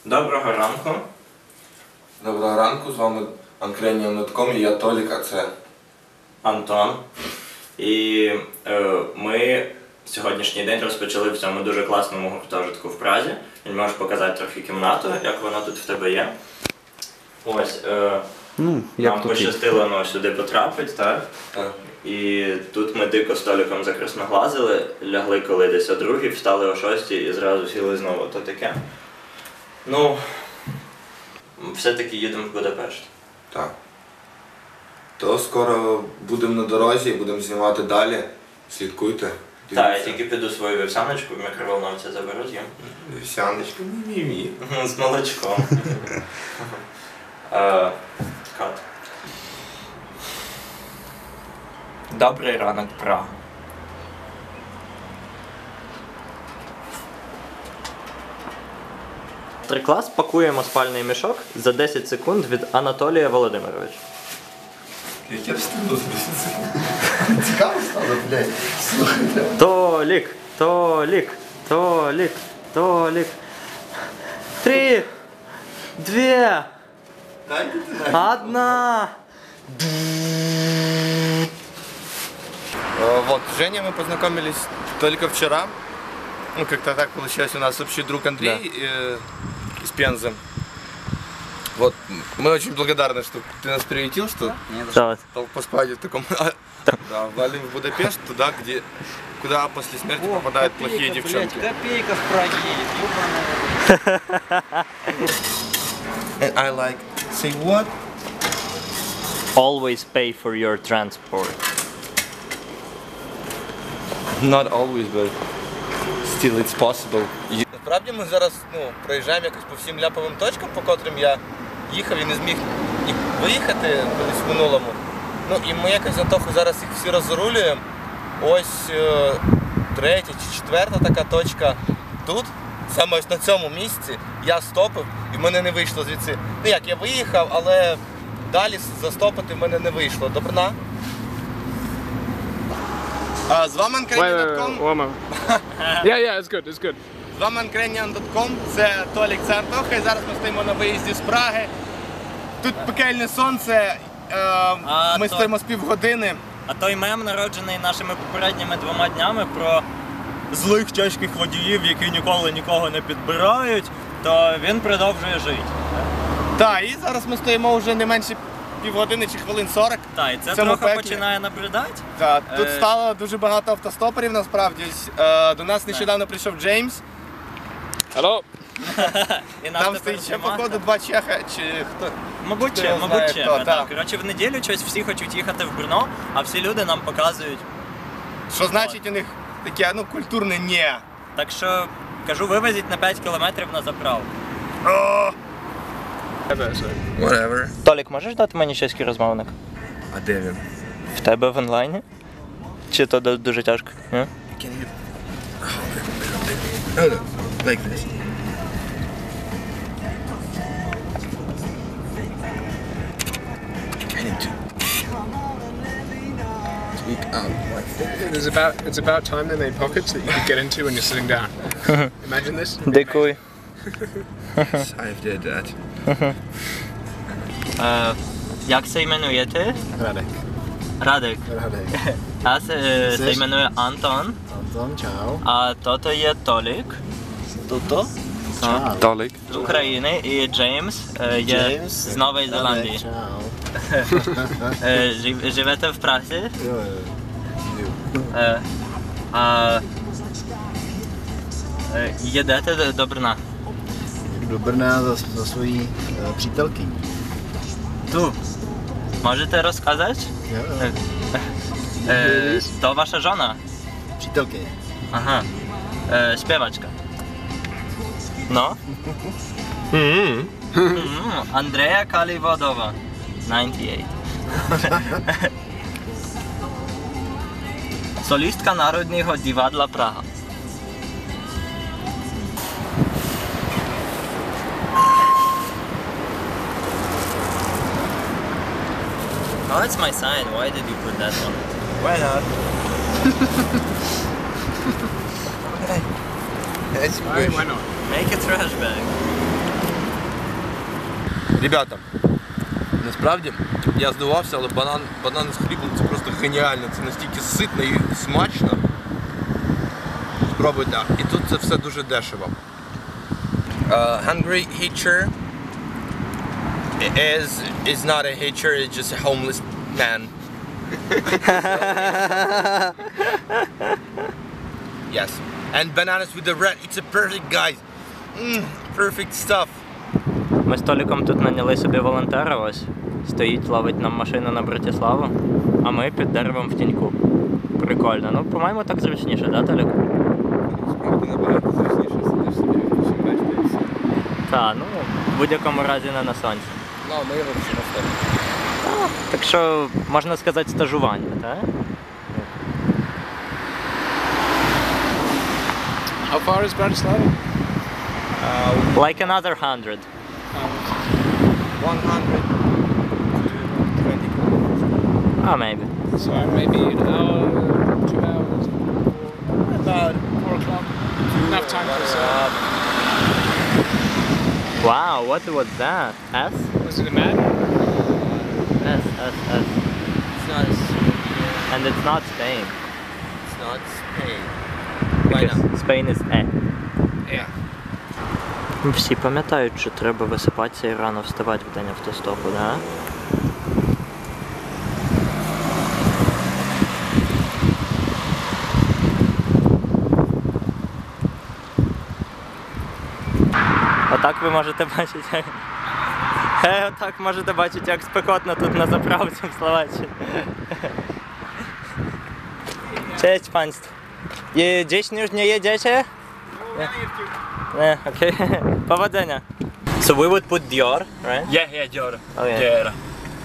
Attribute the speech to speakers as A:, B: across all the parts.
A: Доброго ранку.
B: Доброго ранку, з вами Uncranium.com і я Толік, а це
A: Антон. І ми сьогоднішній день розпочали в цьому дуже класному гуртожитку в Празі. Він може показати трохи кімнату, як вона тут в тебе є. Ось, нам пощастило сюди потрапити, так?
B: Так.
A: І тут ми дико столиком закрасноглазили, лягли коли десь о 2-й, встали о 6-й і зразу сіли знову. То таке. Ну, все-таки їдемо в Будапешт.
B: Так. То скоро будемо на дорозі і будемо знімати далі. Слідкуйте.
A: Так, я тільки піду свою вівсяночку в мікроволновці заберу, з'їм.
B: Вівсяночка, мі-мі-мі.
A: З молочком. Кат. Добрий ранок, Прага. Клас, пакуємо спальний мішок за 10 секунд від Анатолія Володимировича.
B: Як я встигну за 10 секунд? Цікаво стало, блядь. Слухай.
A: Толік, Толік, Толік, Толік. 3, 2, 1.
B: Вот, с Женей мы познакомились только вчера. Ну, как-то так получилось, у нас общий друг Андрей из Пензы. Вот, мы очень благодарны, что ты нас приютил, что поспать в таком... Да, валим в Будапешт, туда, куда после смерти попадают плохие девчонки.
C: Копейка в Праге едет, ёбаная.
B: And I like, say what?
A: Always pay for your transport.
B: Not always, but still it's possible. Насправді ми зараз проїжджаємо якось по всім ляповим точкам, по котрим я їхав і не зміг їх виїхати колись в минулому. Ну і ми якось за того зараз їх всі розрулюємо. Ось 3-я чи 4-та така точка тут, саме ось на цьому місці, я стопив і в мене не вийшло звідси. Ну як, я виїхав, але далі застопити в мене не вийшло. Добрина? З вами Uncranium.com.
D: Yeah, it's good, it's good.
B: З вами Uncranium.com, це Толік, це Антоха, і зараз ми стоїмо на виїзді з Праги. Тут пекельне сонце, ми стоїмо з півгодини.
A: А той мем, народжений нашими попередніми 2 днями про злих тяжких водіїв, які ніколи нікого не підбирають, то він продовжує жити.
B: Так, і зараз ми стоїмо вже не менше півгодини чи хвилин 40.
A: Так, і це трохи починає набридати.
B: Так, тут стало дуже багато автостоперів насправді. До нас нещодавно прийшов Джеймс.
D: Hello.
B: Там стоїть ще, походу, 2 чеха, чи хто?
A: Мабуть, чеха. Коротше, в неділю щось всі хочуть їхати в Брно, а всі люди нам показують.
B: Що значить у них таке, культурне «ні».
A: Так що, кажу, вивезіть на 5 кілометрів на заправку.
B: Whatever.
A: Толік, можеш дати мені чеський розмовник?
B: А де він?
A: В тебе в онлайні? Чи то дуже тяжко? Ні?
B: Like this. I need to speak out.
D: It's about time they made pockets that you could get into when you're sitting down. Imagine this.
A: Дякую.
B: I did that.
A: Як се іменуєте?
E: Radek.
A: Радик.
E: Radek.
A: Я се іменую Антон.
E: Anton, čau.
A: А тото є Толік. Туто.
E: Čau.
B: Толік.
A: З України. І Джеймс є
E: James.
A: з Нової Зеландії.
E: Čau.
A: Живете в Празі?
E: Jo, jo.
A: А їдете до Брна?
E: Do Brna za svojí přítelkyní.
A: Tu. Можете розказати?
E: Jo, jo.
A: То ваша жона?
E: Přítelkyně.
A: Ага. Співачка. No? Андрея Каліводова. 98. Солістка Народного дивадла Прага. Oh, that's my sign. Why did you put that on it?
B: Why not?
D: Why not?
A: Make a trash bag.
B: Ребята, насправді я здивувався, але банан з хлібом це просто геніально. Це настільки ситно і смачно. Спробуйте. І тут це все дуже дешево. Hungry hitcher is not a hitcher, it's just a homeless man. Yes. And bananas with the red, it's a perfect, guys. Perfect stuff.
A: Ми з Толіком тут наняли собі волонтера, ось. Стоїть, ловить нам машину на Братиславу, а ми під деревом в тіньку. Прикольно. Ну, по-моєму, так зручніше, да, Толік?
B: Справді набагато зручніше, сидиш собі, відпочиваєш та і все.
A: Так, ну, в будь-якому разі не на сонці.
B: Ну, ми його всі наставили.
A: Так що, можна сказати, стажування, так?
D: How far is Bratislava?
A: Like another 100.
B: 120 kilometers.
A: Ah, maybe.
D: So maybe an hour, 2 hours.
B: About
D: 4 o'clock. Enough time for us.
A: Wow, what was that? S?
D: Was it a man?
A: S.
B: It's not
A: And it's not Spain.
B: It's not Spain. Why not?
A: Because Spain is E.
D: Yeah.
A: Всі пам'ятають, що треба висипатися і рано вставати в день автостопу, да? Отак ви можете бачити, отак можете бачити, як спекотно тут на заправці в Словаччині. Cześć Państwu. Gdzieś już nie jedziecie? Nie, okej. Powodzenia. So we would put Dior, right?
C: Yeah, Dior.
A: Oh, yeah.
C: Dior.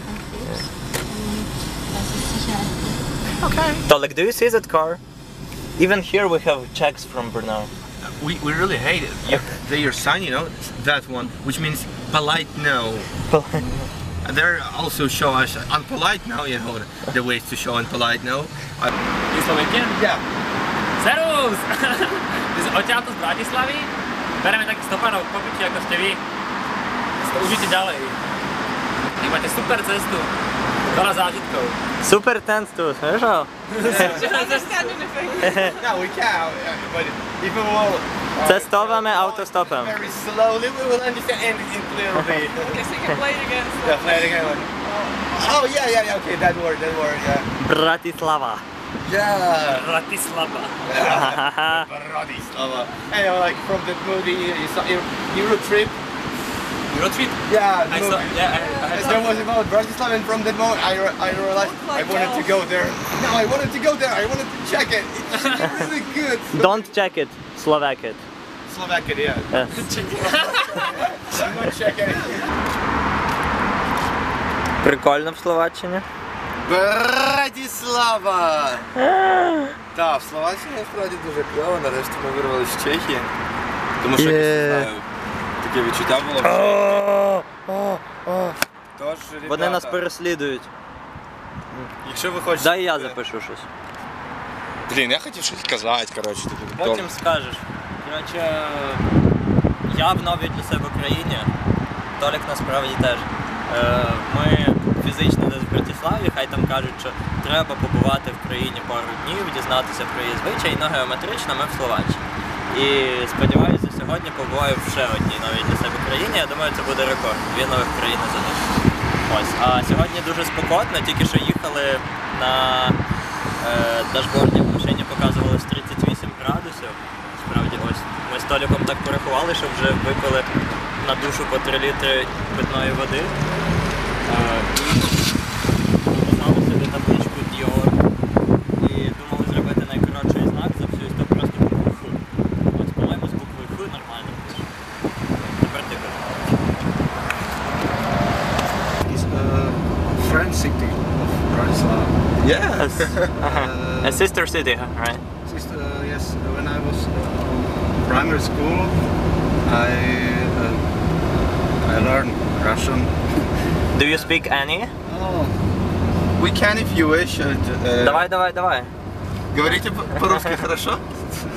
A: Tolik, do you see that car? Even here we have checks from Brno.
B: We really hate it. They are sign, you know, that one, which means polite no. They're also show us unpolite no, you know, the ways to show unpolite no.
C: Ти Slovakian?
B: Yeah.
C: Servus! Ty si odtiaľto z Bratislavy? Bereme takých stopanov po piči, ako ste vy. Si to užite ďalej. Vy máte super cestu. Veľa zážitkov.
A: Super tense tu, wiesz?
B: No, we can, but if we will
A: Cestowamy autostopem.
B: very slowly, we will understand and it will be.
F: Guess we can play it again.
B: Yeah, play it again. Oh yeah, okay, that word, yeah.
A: Bratislava.
B: Yeah.
C: Bratislava.
B: Bratislava. And you know, like from that movie, you saw Euro Trip.
C: Eurotrip?
B: Yeah, the
C: I saw,
B: movie.
C: yeah, I
B: There was about Bratislava, and from that moment, I realized I wanted to go there. No, I wanted to go there. I wanted to check it. It's really good.
A: Don't check it, Slovak it.
B: Slovakia, yeah.
A: Yes.
B: I'm not checking it.
A: Прикольно в Словаччині.
B: Братислава! Так, в Словаччині насправді дуже кльово, нарешті ми вирвалися з Чехії. Тому що, не знаю, таке відчуття було в Чехії. Тож,
A: Вони
B: ребята,
A: нас переслідують.
B: якщо ви хочете...
A: Дай я запишу щось.
B: Блін, я хотів щось сказати, коротше.
A: Потім скажеш. Коротше, я в новій для себе країні, Толік насправді теж. Ми фізично десь в Братиславі, хай там кажуть, що треба побувати в країні пару днів, дізнатися про її звичаї, але геометрично ми в Словаччині. І сподіваюся, сьогодні побуваю в ще одній новій для себе країні. Я думаю, це буде рекорд. 2 нових країни за день. Ось. А сьогодні дуже спекотно, тільки що їхали на дашборді в машині, показували 38 градусів. Справді, ось. Ми з Толіком так порахували, що вже випили на душу по 3 літри питної води. Поставили собі табличку Dior і думали зробити найкоротший знак за всю історію, просто букву Ф. Ось, по-моєму, з буквою Ф нормально пише. Тепер ти кажи.
E: It's a French city of Bratislava.
B: Yeah.
A: A sister city, right?
E: Yes, when I was primary school, I learned Russian.
A: Do you speak any?
E: Oh, we can if you wish.
A: Давай.
B: Говорите по-русски хорошо?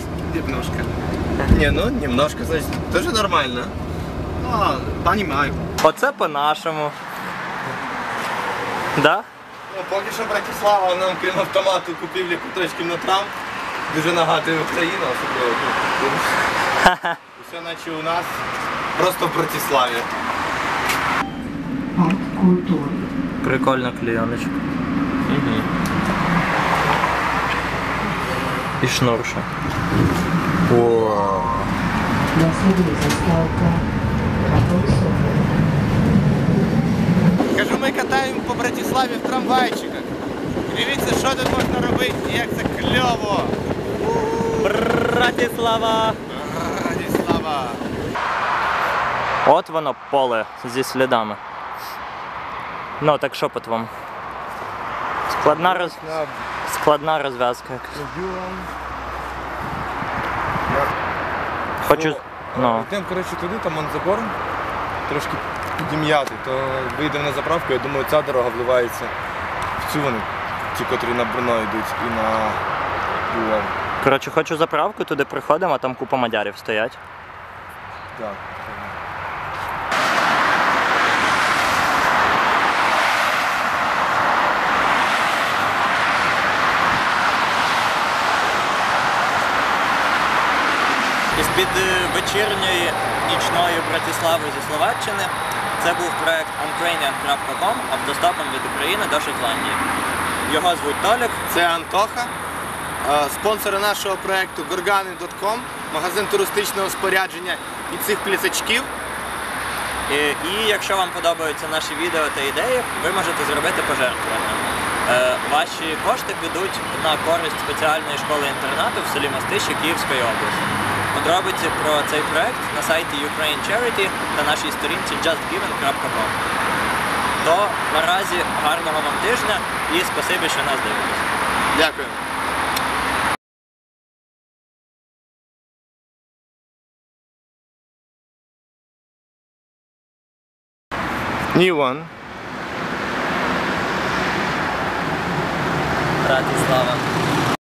E: Немножко.
B: Не, ну немножко, значит, тоже нормально.
E: Понимаю.
A: Оце по-нашому. Да?
B: Ну, поки що Братислава нам крім автомату купівлі куточків на Трамп дуже нагадує Україну, особливо. Все наче у нас, просто в Братиславі.
F: Арт-культури.
A: Прикольна клейоночка. І шнурша.
F: Насади заставка. Капельсони.
B: Кажу, ми катаємо по Братиславі в трамвайчиках. Дивіться, що тут можна робити і як це кльово.
A: Братислава!
B: Братислава.
A: От воно поле зі слідами. Ну, так що по-твому? Складна розв'язка якась. Хочу... Ну.
B: Йдемо, коротше, туди, там он забор, трошки підім'яти, то вийдемо на заправку, я думаю, ця дорога вливається в цю вони, ті, котрі на Брно йдуть і на Львов.
A: Коротше, хочу заправку, туди приходимо, а там купа мадярів стоять.
B: Так.
A: Із-під вечірньої нічної Братислави зі Словаччини це був проект Ukrainian.com автостопом від України до Шотландії. Його звуть Толік.
B: Це Антоха, спонсори нашого проекту Gorgani.com, магазин туристичного спорядження і цих плісачків.
A: І якщо вам подобаються наші відео та ідеї, ви можете зробити пожертвування. Ваші кошти підуть на користь спеціальної школи-інтернату в селі Мостище Київської області. Подробиці про цей проект на сайті Ukraine Charity та нашій сторінці justgiven.com. То наразі гарного вам тижня і спасибі, що нас дивитесь.
B: Дякую. New one.
A: Братислава.